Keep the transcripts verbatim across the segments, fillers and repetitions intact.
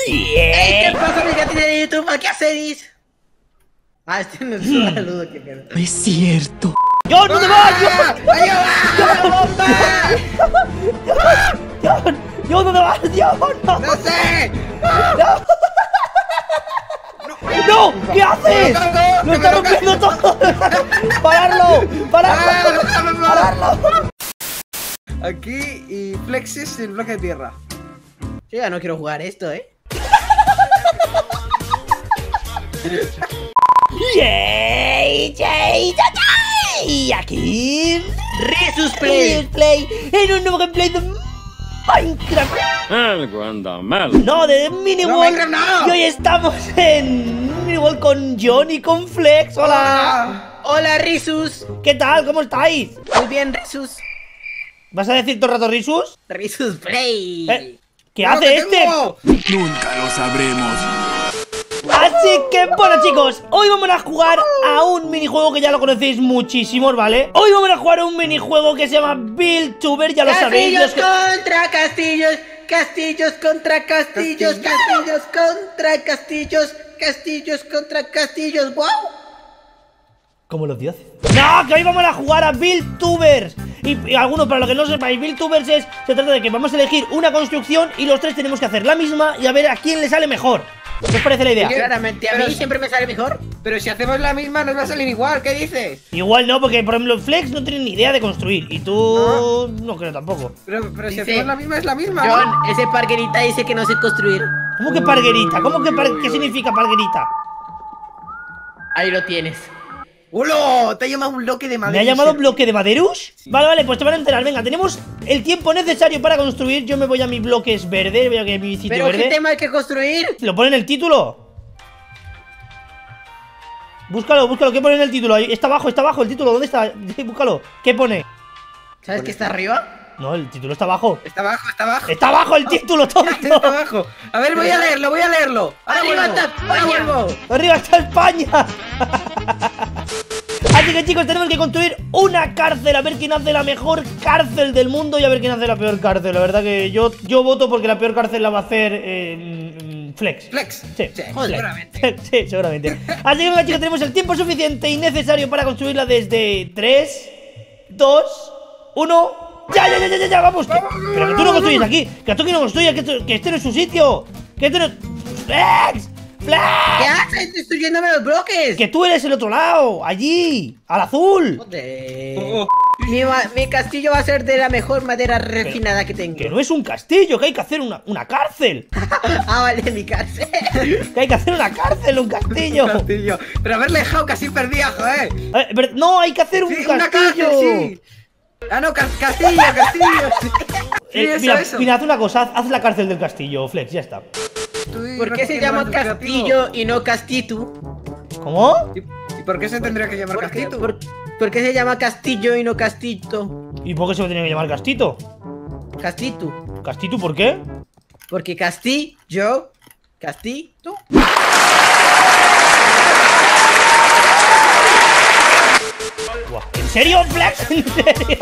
¡Ey! ¿Qué pasa, mi gatita de YouTube? ¿Qué hacéis? Ah, este no es un saludo que queda. No es cierto. ¡John, no te vas! ¡John! ¡John! ¡John, no te vas! ¡John, no! ¡No sé! ¡No! ¡No! ¿Qué haces? ¡Lo está rompiendo todo! ¡Pararlo! ¡Pararlo! ¡Pararlo! Aquí y Flexes el bloque de tierra. Yo ya no quiero jugar esto, ¿eh? ¡Yay! ¡Yay! ¡Yay! Aquí Risus Play. Risus Play en un nuevo gameplay de Minecraft. Algo anda mal. No, de Miniworld. No, no. Y hoy estamos en Miniworld con John y con Flex. Hola. Hola, Risus. ¿Qué tal? ¿Cómo estáis? Muy bien, Risus. ¿Vas a decir todo el rato Risus? Risus Play. ¿Eh? ¿Qué ¡No, hace que este? tengo! Nunca lo sabremos. Así que bueno, chicos, hoy vamos a jugar a un minijuego que ya lo conocéis muchísimos, ¿vale? Hoy vamos a jugar a un minijuego que se llama Buildtuber, ya lo sabéis. Castillos Que... contra castillos, castillos contra castillos, castillos contra castillos, castillos contra castillos. ¡Wow! Como los dioses. No, que hoy vamos a jugar a Buildtubers. Y, y algunos, para lo que no sepáis, Buildtubers es, se trata de que vamos a elegir una construcción y los tres tenemos que hacer la misma y a ver a quién le sale mejor. ¿Qué os parece la idea? Claramente, a Pero mí si- siempre me sale mejor. Pero si hacemos la misma nos va a salir igual, ¿qué dices? Igual no, porque por ejemplo Flex no tiene ni idea de construir. Y tú... no, no creo tampoco. Pero, pero si Dice- hacemos la misma es la misma. John, ese parguerita dice que no sé construir. ¿Cómo que parguerita? ¿Cómo que par... ¿Qué significa parguerita? Ahí lo tienes. ¡Ulo! Te ha llamado un bloque de madera. ¿Me ha llamado bloque de maderos? Vale, vale, pues te van a enterar. Venga, tenemos el tiempo necesario para construir. Yo me voy a mis bloques verdes, voy a mi sitio Pero verde. ¿qué tema hay que construir? ¿Lo pone en el título? Búscalo, búscalo, ¿qué pone en el título? Ahí, está abajo, está abajo el título, ¿dónde está? Búscalo, ¿qué pone? ¿Sabes que está arriba? No, el título está abajo. Está abajo, está abajo. ¡Está abajo el título, Está tonto! abajo. A ver, voy a leerlo, voy a leerlo. Ahora Arriba vuelvo. está Ahora España. vuelvo. ¡Arriba está España! Así que chicos, tenemos que construir una cárcel. A ver quién hace la mejor cárcel del mundo y a ver quién hace la peor cárcel. La verdad que yo, yo voto porque la peor cárcel la va a hacer eh, Flex. Flex. Sí, Sí, Flex. seguramente. Sí, seguramente. Así que venga chicos, tenemos el tiempo suficiente y necesario para construirla desde tres, dos, uno. ¡Ya, ya, ya, ya, ya, ya! ¡Vamos! Que- pero que tú no construyes aquí. Que tú que no construyes, que, esto- que este no es su sitio. Que este no... ¡Flex! ¡Flex! ¿Qué haces destruyéndome los bloques? Que tú eres el otro lado, allí, al azul. Joder. Oh, Mi, ma- mi castillo va a ser de la mejor madera refinada que tengo. Que no es un castillo, que hay que hacer una, una cárcel. Ah, vale, mi cárcel. Que hay que hacer una cárcel, un castillo. castillo. Pero haberle dejado casi perdida, joder. Eh, pero no, hay que hacer un Sí, una castillo. cárcel, sí. Ah, no, cas- castillo, castillo. Sí, Eh, eso, mira, eso. mira, haz una cosa, haz, haz la cárcel del castillo, Flex, ya está. Estoy ¿Por qué se repitiendo llama el creativo. castillo y no castitu? ¿Cómo? ¿Y, y por qué se tendría que llamar ¿Por qué, castillo? por- por qué se llama castillo y no castito? ¿Y por qué se me tiene que llamar Castito? Castitu. ¿Castito por qué? Porque castillo, castito. Buah, ¿en serio, Flex? ¿En serio?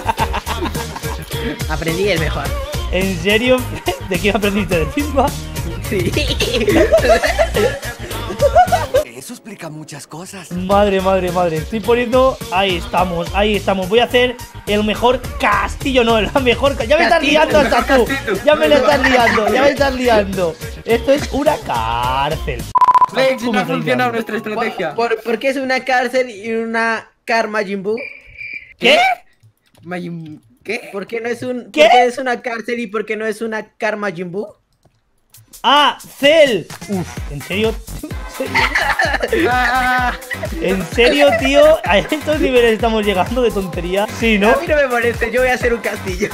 Aprendí el mejor. ¿En serio, Flex? ¿De quién aprendiste? ¿De Pisma? Sí. Eso explica muchas cosas. Madre, madre, madre. Estoy poniendo... Ahí estamos, ahí estamos. Voy a hacer el mejor castillo, no, el mejor... ca- Ya me estás Castillo, liando el hasta mejor tú. castillo. Ya me lo estás liando, ya me estás liando. Esto es una cárcel. Flex, ¿Cómo no ha estoy funcionado liando? nuestra estrategia. ¿Por, por qué es una cárcel y una Karma Jimbu? ¿Qué? Mayim- ¿Qué? ¿Por qué no es un... ¿Qué? ¿Por qué es una cárcel y por qué no es una Karma Jimbu? ¡Ah! ¡Cel! Uf, ¿en serio? Ah, ¿En serio, tío? ¿A estos niveles estamos llegando de tontería? Sí, ¿no? A mí no me moleste, yo voy a hacer un castillo.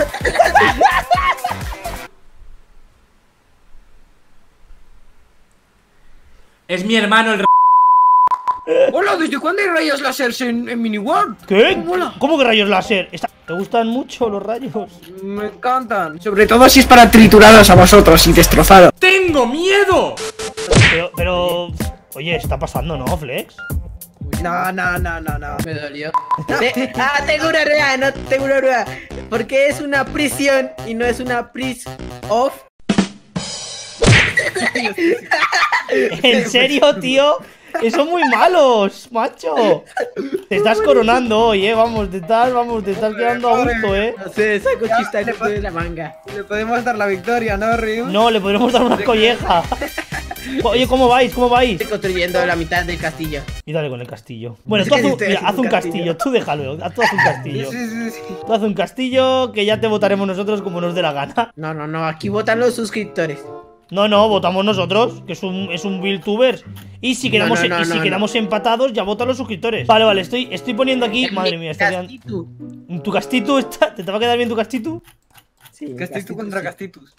Es mi hermano el... Hola, ¿desde cuándo hay rayos láser en, en Miniworld? ¿Qué? Oh, mola. ¿Cómo que rayos láser? Está- ¿Te gustan mucho los rayos? Me encantan. Sobre todo si es para trituraros a vosotros y destrozaros. ¡Tengo miedo! Pero, pero... Oye, está pasando, ¿no, Flex? No, no, no, no, no. Me dolió. Te- ah, tengo una nueva, no tengo una nueva. Porque es una prisión y no es una pris of. ¿En serio, tío? Que son muy malos, macho. Te estás coronando hoy, eh. Vamos, te estás, vamos, te estás quedando a gusto, eh. No sé, saco chistacito de la manga. Le podemos dar la victoria, ¿no, Ryu? No, le podremos dar una colleja. Oye, ¿cómo vais? ¿Cómo vais? Estoy construyendo la mitad del castillo. Y dale con el castillo. Bueno, Es tú que haz un, estoy mira, haciendo haz un un castillo. castillo. Tú déjalo. Tú haz un castillo. Sí, sí, sí. Tú haz un castillo que ya te votaremos nosotros como nos dé la gana. No, no, no, aquí votan los suscriptores. No, no, votamos nosotros, que es un, es un Buildtubers. Y si quedamos, No, no, no, y si no, quedamos empatados, ya votan los suscriptores. Vale, vale, estoy, estoy poniendo aquí. Madre mía, está quedando. Castitu. ¿Tu castitu está? ¿Te, te va a quedar bien tu castitu? Sí, Castitu contra sí. Castitus.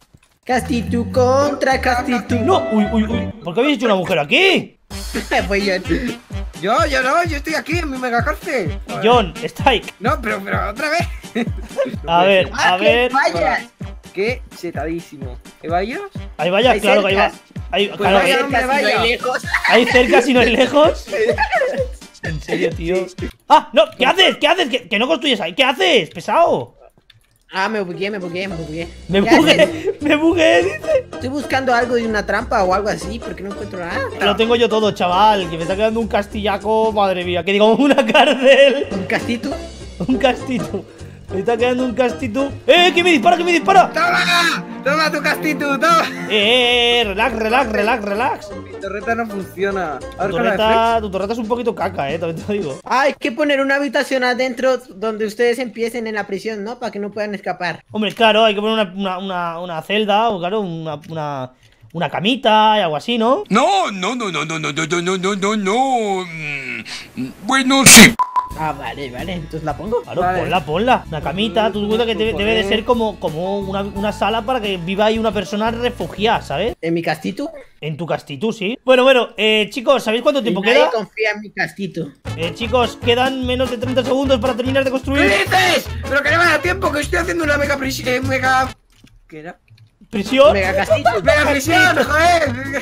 Castitu contra Castitu. No, uy, uy, uy. ¿Por qué habéis hecho una mujer aquí? Pues yo. Yo, yo no, yo estoy aquí en mi mega cárcel. John, Strike. No, pero, pero otra vez. A ver, a ¡Ah, que ver. vayas! Qué chetadísimo. ¿Qué vayas? Ahí vaya, Hay claro que ahí va. cercas. Ahí, Pues claro, vaya, que- hombre, Cerca, si no vaya. hay lejos. ahí cerca si no hay lejos. En serio, tío. Ah, no, ¿qué haces? ¿Qué haces? ¿Que, que no construyes ahí? ¿Qué haces? Pesado. Ah, me bugué, me bugué, me bugué. Me ¿Qué haces? bugué, me bugué, dice. Estoy buscando algo de una trampa o algo así porque no encuentro nada. Lo tengo yo todo, chaval. Que me está quedando un castillaco, madre mía. Que digo, una cárcel. ¿Un Castitu? Un castito. Me está quedando un castito. ¡Eh! ¡Que me dispara! ¡Que me dispara! ¡Toma! ¡Toma tu Castitu! ¡Toma! ¡Eh! eh relax, relax, relax, relax. Mi torreta no funciona. A ver Tu con la de torreta, tu torreta es un poquito caca, eh. También te lo digo. Ah, hay que poner una habitación adentro donde ustedes empiecen en la prisión, ¿no? Para que no puedan escapar. Hombre, claro, hay que poner una, una, una, una celda o, claro, una, una, una camita y algo así, ¿no? No, no, no, no, no, no, no, no, no, no, no, no. Mm, Bueno, sí. Ah, vale, vale, entonces la pongo. Claro, Vale. ponla, ponla. Una camita, tú cuenta que debe, debe de Joder. ser como, como una, una sala para que viva ahí una persona refugiada, ¿sabes? ¿En mi Castitu? En tu castitu, sí. Bueno, bueno, eh, chicos, ¿sabéis cuánto tiempo Nadie queda? confía en mi Castitu. Eh, chicos, quedan menos de treinta segundos para terminar de ¿Qué construir. dices? Pero que no me da tiempo, que estoy haciendo una mega prisión. Eh, mega. ¿Qué era? Prisión. Mega Castitu. ¡Mega prisión, joder!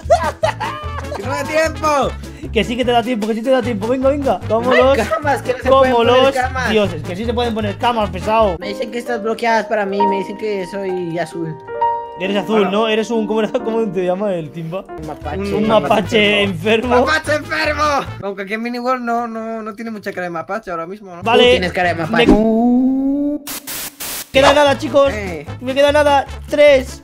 ¡Que no me da tiempo! Que sí que te da tiempo, que sí te da tiempo. Venga, venga. Vámonos. Camas, que no se Como pueden poner los camas. dioses, que sí se pueden poner camas, pesado. Me dicen que estás bloqueadas para mí, me dicen que soy azul. Eres azul, ¿no? Eres un. ¿Cómo, era? ¿Cómo te llama el timba? Un mapache. Un mapache enfermo. ¡Mapache enfermo! Aunque aquí en Miniworld no, no, no tiene mucha cara de mapache ahora mismo, ¿no? Vale. Tú tienes cara de mapache. Me queda nada, chicos. Eh. Me queda nada. Tres,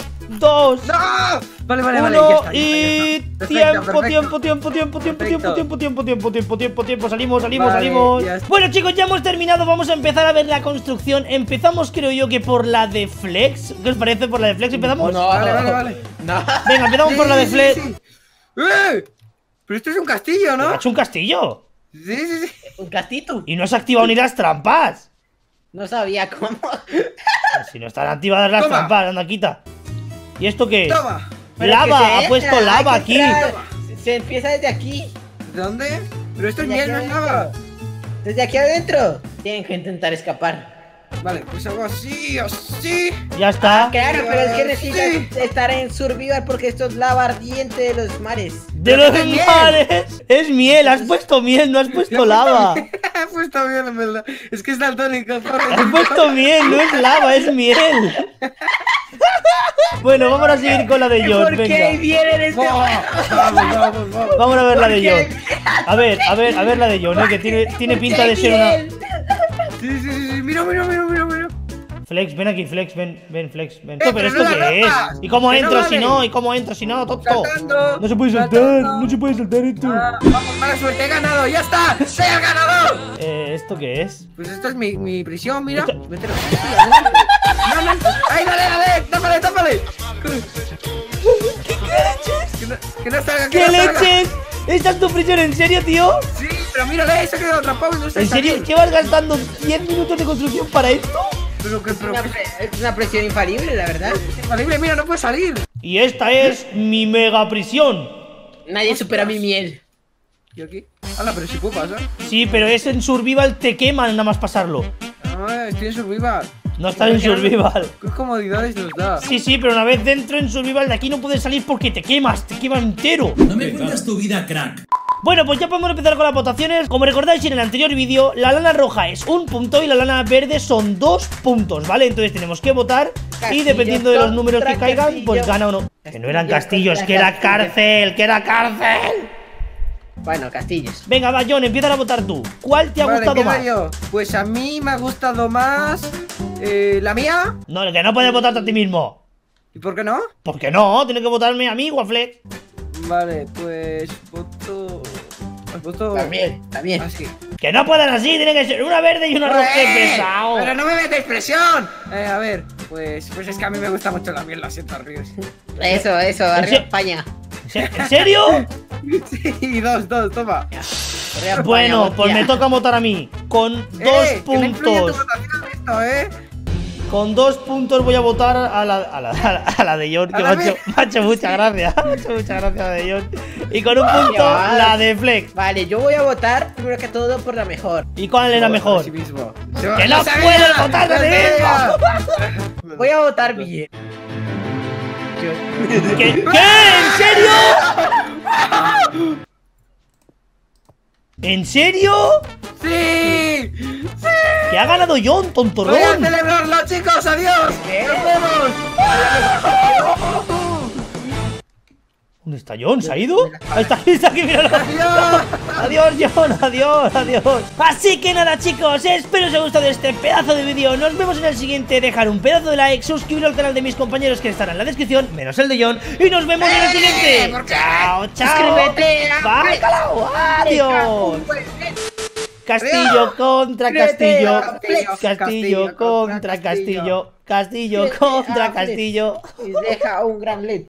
dos, ¡No! Vale, vale, vale. uno Ya está, ya está, ya y está. Perfecto, tiempo, perfecto. tiempo, tiempo, tiempo, tiempo, tiempo, Perfecto. tiempo, tiempo, tiempo, tiempo, tiempo, tiempo, salimos, salimos, Vale, salimos. ya está. Bueno, chicos, ya hemos terminado. Vamos a empezar a ver la construcción. Empezamos, creo yo, que por la de Flex. ¿Qué os parece por la de Flex? ¿Empezamos? No, Vale, vale, vale. no. Venga, empezamos por la de Sí, Flex. sí, sí. ¡Eh! Pero esto es un castillo, ¿Ha ¿no? hecho un castillo? Sí, sí, sí. Un Castitu. Y no se ha activado ni las trampas. No sabía cómo. Si no están activadas las Toma. trampas, anda, quita. ¿Y esto qué es? Toma. Pero que Lava, se ha puesto entra, lava hay que aquí. entrar. Se empieza desde aquí. ¿De dónde? Pero esto es Desde miel, aquí no es lava. adentro. Desde aquí adentro. Tienen que intentar escapar. Vale, pues hago así, así. Ya está. Claro, pero es que Sí. necesitas estar en survival porque esto es lava ardiente de los mares. De los es miel. mares. Es miel, has puesto miel, no has puesto lava. He puesto bien, en verdad. Es que es daltónico, Has porra. puesto miel, no es lava, es miel. Bueno, vamos a seguir con la de John, ¿Por qué venga. vienen este Vamos, vamos, vamos, vamos. Vamos a ver la de ¿Por John. qué? A ver, a ver, a ver la de John, eh, que tiene, tiene pinta de ser una. Sí, sí, sí, sí. Mira, mira, mira, mira, mira. Flex, ven aquí, Flex, ven, ven, Flex, ven. Eh, Pero pero esto no qué la es? tapas. ¿Y cómo Que no entro si vale. no? ¿Y cómo entro si no, tonto? Saltando, No se puede saltar, saltando. no se puede saltar esto. Ah, vamos, mala suerte, he ganado, ya está. ¡Soy el ganador! Eh, ¿esto qué es? Pues esta es mi, mi prisión, mira. Esto- Vete, no, no, ¡ay, dale, dale! ¡Tápale, tápale! Que no, que no salga, que ¡Qué no salga. leches! ¿Esta es tu prisión en serio, tío? Sí, pero mírale, se ha quedado atrapado y no se ¿En serio? salir. ¿Llevas gastando diez minutos de construcción para esto? Pero que, Es pero una, que pre- es una presión infalible, la verdad. es infalible, mira, no puede salir. Y esta es mi mega prisión. Nadie supera mi miel. ¿Y aquí? Hala, pero si puedo pasar. Sí, pero es en survival, te queman nada más pasarlo. Ah, estoy en survival. No estás en survival. ¿Qué comodidades nos da? Sí, sí, pero una vez dentro en survival de aquí no puedes salir porque te quemas, te quemas entero. No me cuentas tu vida, crack. Bueno, pues ya podemos empezar con las votaciones. Como recordáis en el anterior vídeo, la lana roja es un punto y la lana verde son dos puntos, ¿vale? Entonces tenemos que votar y Castillo dependiendo de los números que contra caigan, castillo. pues gana o no. Que no eran Castillo castillos, contra que era castillo. cárcel, que era cárcel. Bueno, castillos. Venga, va, John, empieza a votar tú. ¿Cuál te ha Vale, gustado empiezo más? yo. Pues a mí me ha gustado más eh, la mía. No, que no puedes votarte a ti mismo. ¿Y por qué no? ¿Por qué no? Tienes que votarme a mí, Waffle. Vale, pues voto... Pues voto... También, también. Así. Que no puedan así, tiene que ser una verde y una roja. ¡Qué pesado! ¡Pero no me metáis presión! Eh, a ver, pues, pues es que a mí me gusta mucho la miel, lo siento, Ríos. Eso, eso, ¿En arriba se- España. ¿En serio? Sí, dos, dos, toma. Arriba España, Bueno, pues hostia. me toca votar a mí. Con dos Eh, que no influye tu puntos. votación esto, ¿eh? Con dos puntos voy a votar a la, a la, a la, a la de John, que ¿A me la ha hecho, de- me ha hecho mucha gracia. Me ha hecho mucha gracia la de John. Y con un punto va. la de Flex. Vale, yo voy a votar primero que todo por la mejor. ¿Y cuál era mejor? Sí mismo. ¡Que no puedes votar a ti mismo! Voy a votar bien. ¿Qué? ¿Qué? ¿En serio? ¿En serio? ¡Sí! Que ha ganado John, ¡Voy a tontorrón. celebrarlo, chicos! ¡Adiós! ¡Nos vemos! ¿Dónde está John? ¿Se ha ido? Ahí está, ahí está aquí, míralo. ¡Adiós! Adiós, John, adiós, adiós. Así que nada, chicos, espero os haya gustado este pedazo de vídeo. Nos vemos en el siguiente. Dejar un pedazo de like, suscribiros al canal de mis compañeros que estará en la descripción, menos el de John. Y nos vemos en el siguiente. ¿por qué? Chao, chao. Suscríbete, Bye, calao, adiós. Castillo contra Suscríbete, castillo. Castillo contra castillo. Castillo contra castillo. Y deja un gran led.